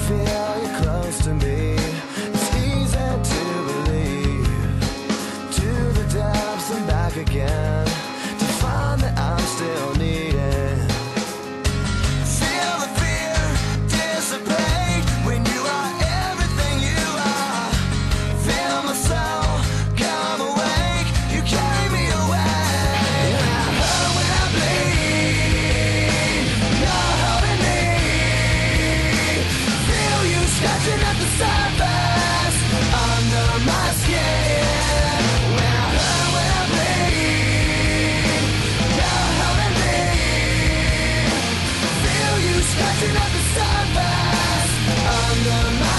feel you close to me. It's easy to believe. To the depths and back again, to find that I'm still needed. Feel the fear dissipate when you are everything you are. Feel my soul come awake. You carry me away. And I hurt when I bleed. You're holding me. Feel you scratching at the surface under my skin. When I hurt when I bleed. You're holding me. Feel you scratching at the surface under my